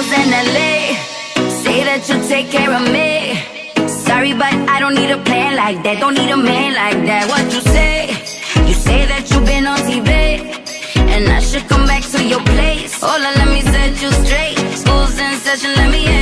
in LA. Say that you'll take care of me. Sorry, but I don't need a plan like that. Don't need a man like that. What you say? You say that you've been on TV, and I should come back to your place. Hold on, let me set you straight. School's in session, let me in.